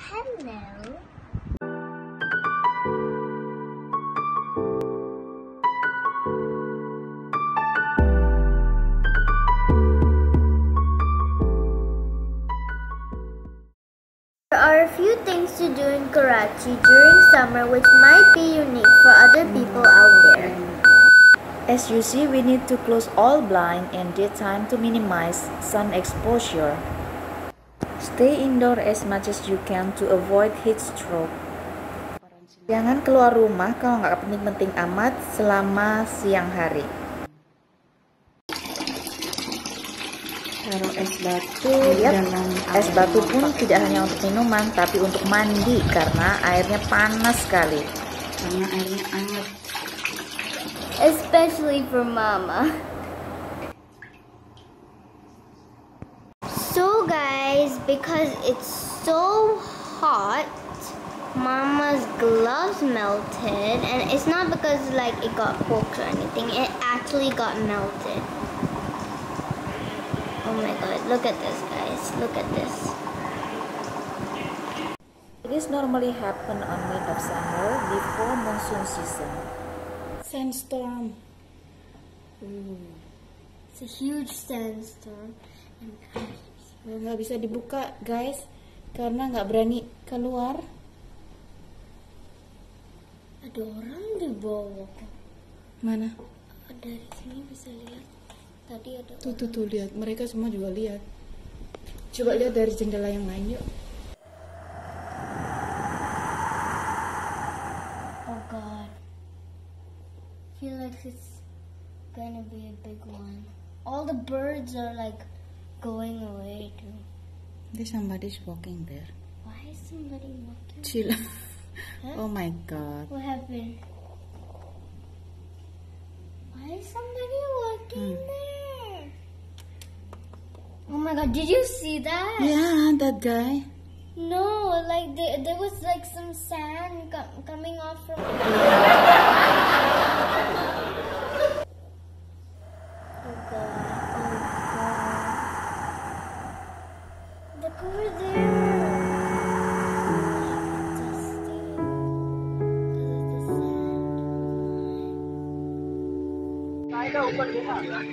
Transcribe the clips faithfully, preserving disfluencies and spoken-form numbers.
Hello. There are a few things to do in Karachi during summer which might be unique for other people out there. As you see, we need to close all blinds in daytime to minimize sun exposure. Stay indoor as much as you can to avoid heat stroke. Jangan keluar rumah kalau nggak penting-penting amat selama siang hari. Taruh es batu Lihat, dalam es batu pun tidak hanya untuk minuman, tapi untuk mandi karena airnya panas sekali. Karena airnya hangat. Especially for Mama. So guys, because it's so hot, Mama's gloves melted, and it's not because like it got poked or anything, it actually got melted. Oh my god, look at this guys, look at this. This normally happen on mid of summer before monsoon season. Sandstorm. Ooh. It's a huge sandstorm. Nggak bisa dibuka guys karena nggak berani keluar. Ada orang di bawah. Mana? Dari sini bisa lihat. Tadi ada. Tuh tuh tuh lihat, mereka semua juga lihat. Coba lihat dari jendela yang lain yuk. Oh god. Feel like it's gonna be a big one. All the birds are like going away too. There's somebody's walking there. Why is somebody walking? Chill. Huh? Oh my god. What happened? Why is somebody walking Hmm. there? Oh my god, did you see that? Yeah, that guy. No, like there, there was like some sand co- coming off from. Oh god, oh god. Look over there. Dusty. Because of the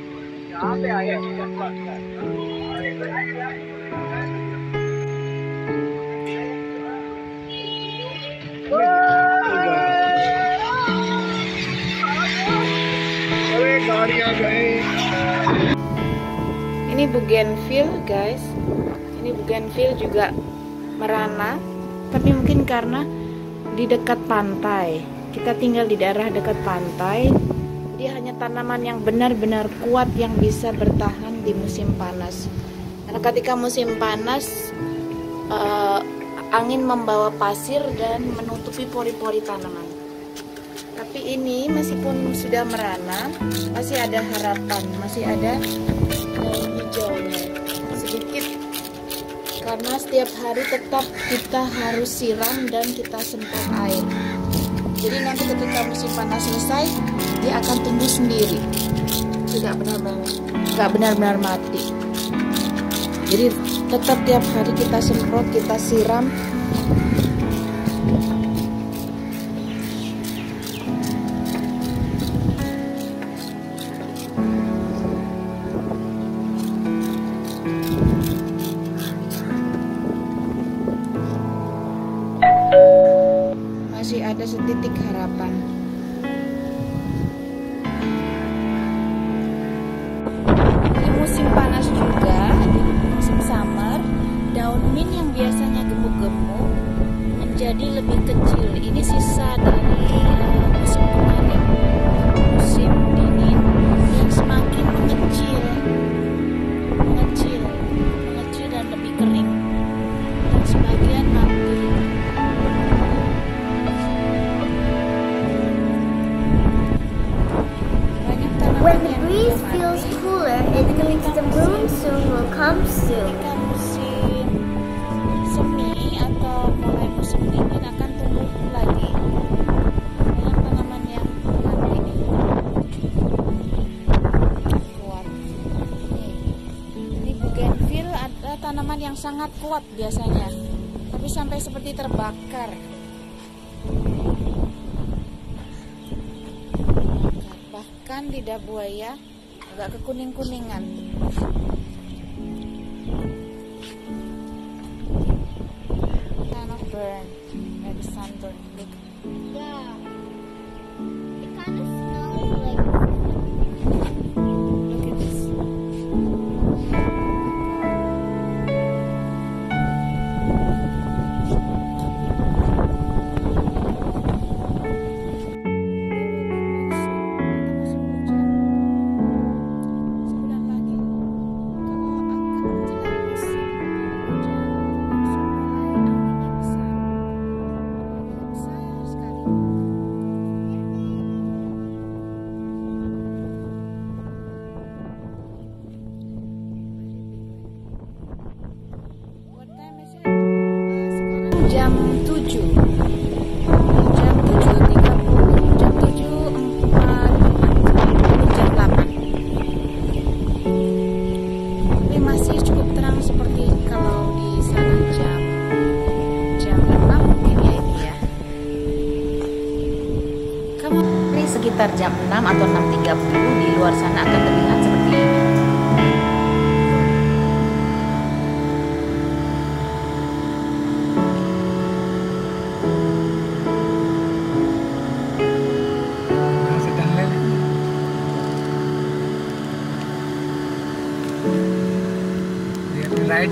Ini bougainville guys. Ini bougainville juga merana, tapi mungkin karena di dekat pantai. Kita tinggal di daerah dekat pantai. Dia hanya tanaman yang benar-benar kuat yang bisa bertahan di musim panas. Karena ketika musim panas, uh, angin membawa pasir dan menutupi pori-pori tanaman. Tapi ini meskipun sudah merana, masih ada harapan, masih ada daun hijaunya sedikit. Karena setiap hari tetap kita harus siram dan kita semprot air. Jadi nanti ketika musim panas selesai, dia akan tumbuh sendiri, tidak benar-benar nggak benar-benar mati. Jadi tetap tiap hari kita semprot, kita siram. Masih ada setitik harapan. Di musim panas juga, di musim summer, daun mint yang biasanya gemuk-gemuk menjadi lebih kecil. Ini sisa dari uh, musim kemarin, musim dingin yang semakin mengecil, mengecil, mengecil dan lebih kering. Dan sebagian mati. When the breeze feels cooler, it means the monsoon will come soon. Ketika musim semi atau mulai musim dingin akan tumbuh lagi banyak tanaman yang mati kuat. Ini bougainville ada tanaman yang sangat kuat biasanya, tapi sampai seperti terbakar. Bahkan lidah buaya agak kekuning-kuningan. Kind of burn, maybe sunburn. Look. Yeah. It kind of smells like. Look at this. Jam tujuh, jam tujuh tiga puluh, jam tujuh empat puluh lima, jam delapan. Tapi masih cukup terang seperti kalau di sana jam jam enam mungkin ya ini ya. Kamu Ini sekitar jam enam atau enam tiga puluh di luar sana akan terlihat seperti ini. Right.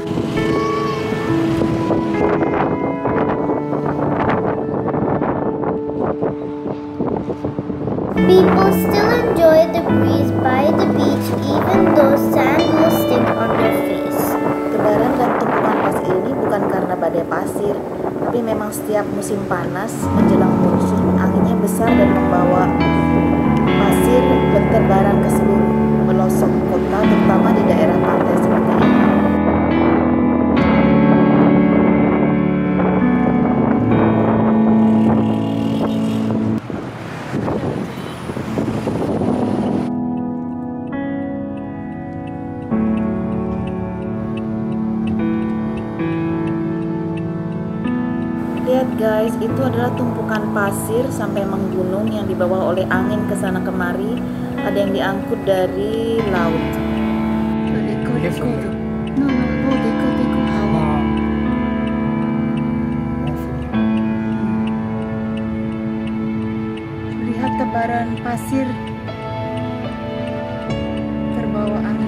People still enjoy the breeze by the beach even though sand will stick on their face. Tebaran dan tumpukan pasir ini bukan karena badai pasir, tapi memang setiap musim panas menjelang monsun anginnya besar dan membawa pasir berterbaran ke seluruh pelosok kota, terutama di daerah pantai seperti ini. Lihat guys, itu adalah tumpukan pasir sampai menggunung yang dibawa oleh angin ke sana kemari. Ada yang diangkut dari laut. Deko, deko. No, no, oh, deko, deko. Hawa. Lihat tebaran pasir terbawa angin.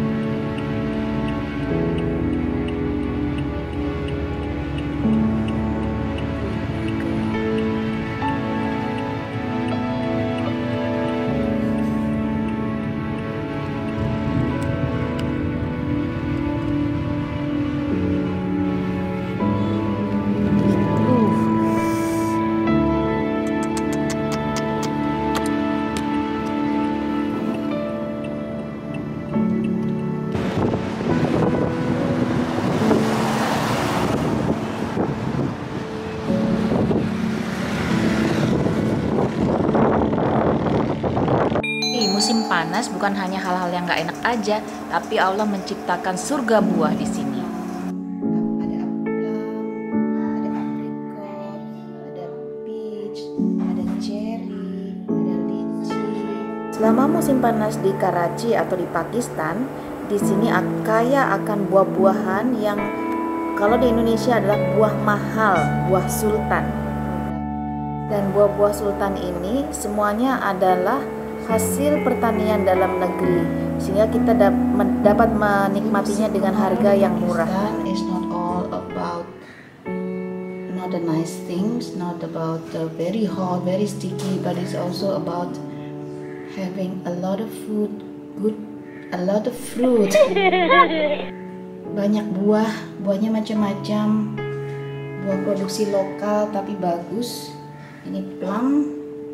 Musim panas bukan hanya hal-hal yang gak enak aja, tapi Allah menciptakan surga buah di sini. Ada apel, ada aprikot, ada peach, ada cherry, ada lychee. Selama musim panas di Karachi atau di Pakistan, di sini kaya akan buah-buahan yang kalau di Indonesia adalah buah mahal, buah sultan. Dan buah-buah sultan ini semuanya adalah hasil pertanian dalam negeri, sehingga kita dapat menikmatinya dengan harga yang murah. It's not all about not the nice things, not about the very hot, very sticky, but it's also about having a lot of food, good, a lot of fruit. Banyak buah, buahnya macam-macam, buah produksi lokal tapi bagus. Ini plum,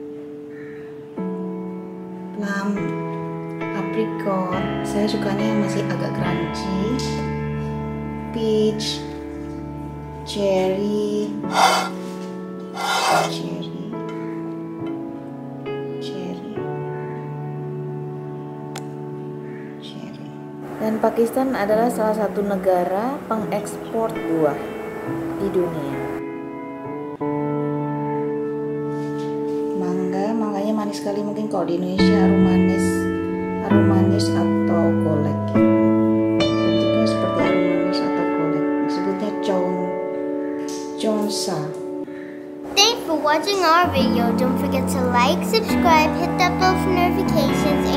plum, apricot, saya sukanya yang masih agak crunchy, peach, cherry, cherry, cherry, cherry. Dan Pakistan adalah salah satu negara pengekspor buah. di dunia. Mangga, mangganya manis sekali, mungkin kalau di Indonesia harum manis, harum manis atau golek. Bentuknya seperti harum manis atau golek. Disebutnya chon, chonsa. Thanks for watching our video. Don't forget to like, subscribe, hit that bell for notifications,